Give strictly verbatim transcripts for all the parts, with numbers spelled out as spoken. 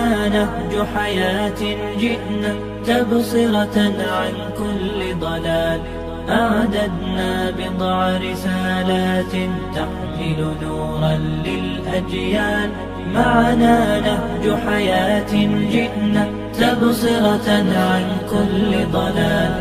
معنا نهج حياة جئنا تبصرة عن كل ضلال. أعددنا بضع رسالات تحمل نورا للأجيال. معنا نهج حياة جئنا تبصرة عن كل ضلال.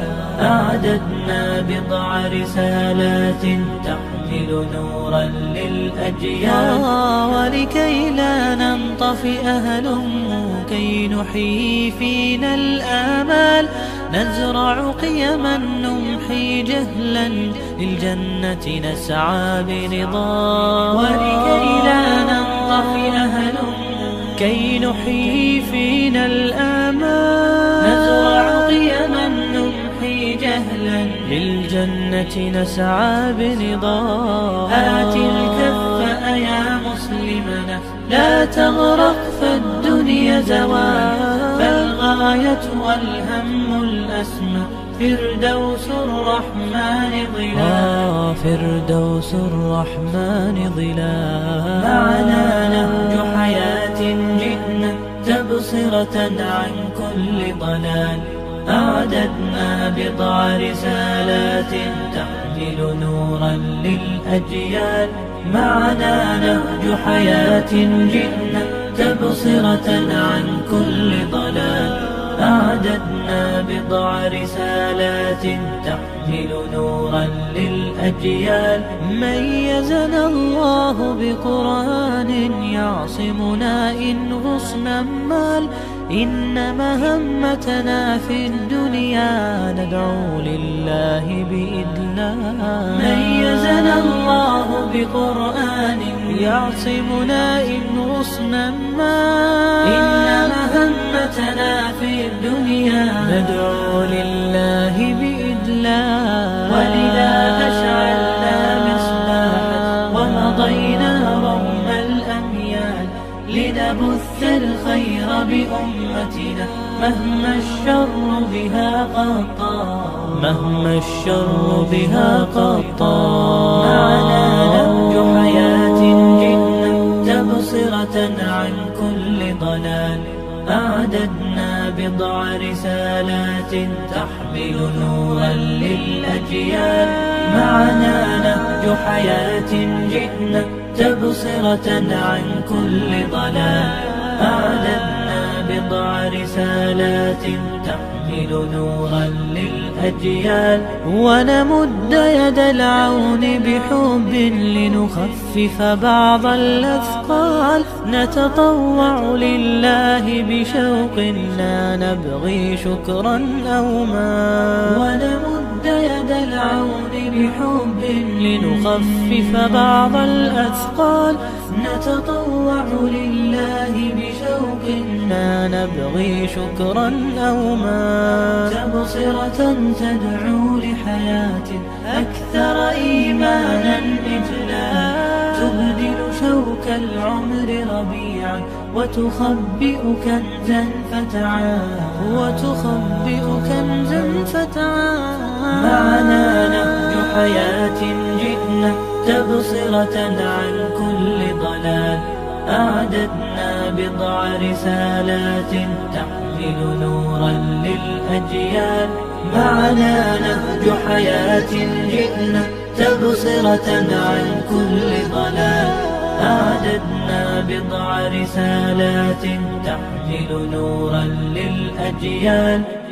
أعددنا بضع رسالات تحمل نورا للأجيال. ولكي لا ننطفئ هلموا كي نحيي فينا الآمال. نزرع قيما نمحي جهلا للجنة نسعى برضا. ولكي لا ننطفئ هلموا كي نحيي فينا الآمال. نزرع قيما نمحي جهلا للجنة نسعى برضا. آت الكف يا مسلمنا لا تغرق فالدنيا زوال. فالغاية والهم الأسمى فردوس الرحمن ظلال. فردوس الرحمن ظلال. معنا نهج حياة جئنا تبصرة عن كل ضلال. أعددنا بضع رسالات تحمل نورا للأجيال. معنا نهج حياة جئنا تبصرة عن كل ضلال. أعددنا بضع رسالات تحمل نورا للأجيال. ميزنا الله بقرآن يعصمنا إن غصنا مال. إن مهمتنا في الدنيا ندعو لله بإذلال. ميزنا الله بقرآن يعصمنا إن غصنا مال. إن مهمتنا في الدنيا ندعو لله بإذلال. ولذا أشعلنا مصباحا ومضينا روم الأميال. لنبث الخير بأمتنا مهما الشر بها قطال. مهما الشر بها قطال. معنا نهج حياة جئنا تبصرة عن كل ضلال. أعددنا بضع رسالات تحمل نورا للأجيال. معنا نهج حياة جئنا تبصرة عن كل ضلال. أعددنا بضع رسالات تحمل نورا للأجيال. ونمد يد العون بحب لنخفف بعض الأثقال. نتطوع لله بشوق لا نبغي شكرا أو مال. ونمد يد العون بحب لنخفف بعض الأثقال. نتطوع لله بشوق لا نبغي شكرا أو مال. تبصرة تدعو لحياة أكثر إيمانا إجلالا. تبدل شوك العمر ربيعا وتخبئ كنزا فتعال. وتخبئ كنزا فتعال. معنا نهج حياة جئنا تبصرة عن كل ضلال. أعددنا بضع رسالات تحمل نورا للأجيال. معنا نهج حياة جئنا تبصرة عن كل ضلال. أعددنا بضع رسالات تحمل نورا للأجيال.